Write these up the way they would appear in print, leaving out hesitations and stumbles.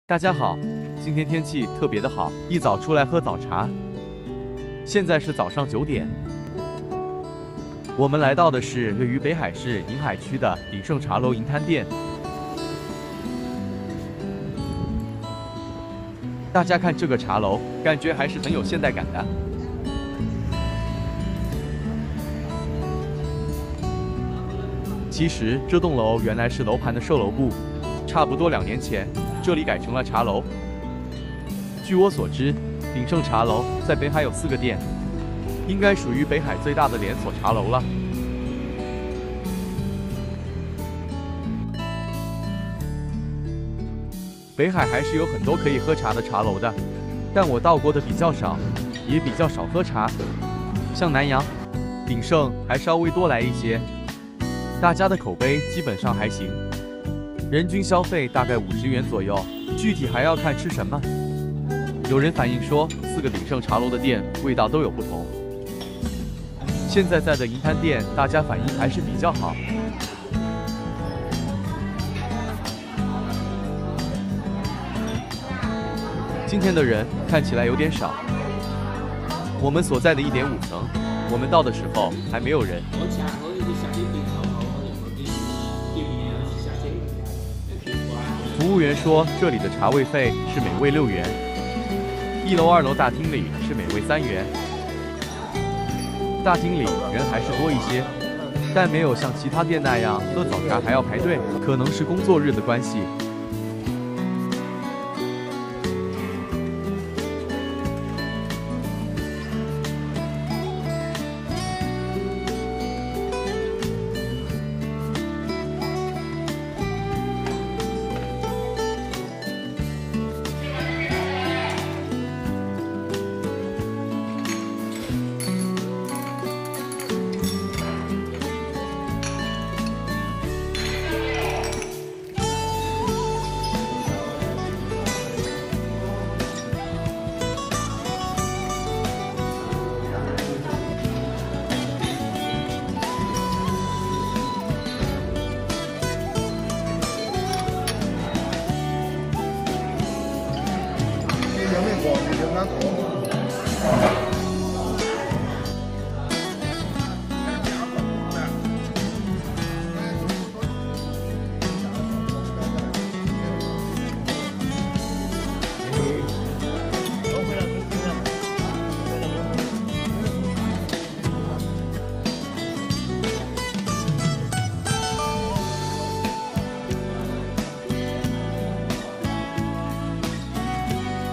大家好，今天天气特别的好，一早出来喝早茶。现在是早上9点，我们来到的是位于北海市临海区的鼎盛茶楼银滩店。大家看这个茶楼，感觉还是很有现代感的。其实这栋楼原来是楼盘的售楼部，差不多2年前，这里改成了茶楼。据我所知，鼎盛茶楼在北海有4个店，应该属于北海最大的连锁茶楼了。北海还是有很多可以喝茶的茶楼的，但我到过的比较少，也比较少喝茶。像南洋、鼎盛还稍微多来一些，大家的口碑基本上还行，人均消费大概50元左右，具体还要看吃什么。有人反映说，4个鼎盛茶楼的店味道都有不同。现在的银滩店，大家反应还是比较好。今天的人看起来有点少。我们所在的1.5层，我们到的时候还没有人。服务员说，这里的茶位费是每位6元，1楼、2楼大厅里是每位3元。大厅里人还是多一些，但没有像其他店那样喝早茶还要排队，可能是工作日的关系。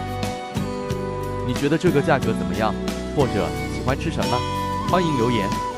你觉得这个价格怎么样？或者喜欢吃什么？欢迎留言。